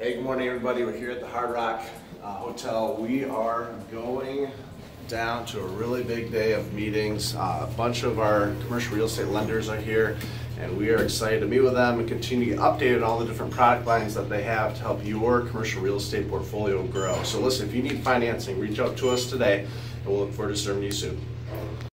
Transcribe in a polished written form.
Hey, good morning everybody. We're here at the Hard Rock Hotel. We are going down to a really big day of meetings. A bunch of our commercial real estate lenders are here and we are excited to meet with them and continue to get updated on all the different product lines that they have to help your commercial real estate portfolio grow. So listen, if you need financing, reach out to us today and we'll look forward to serving you soon.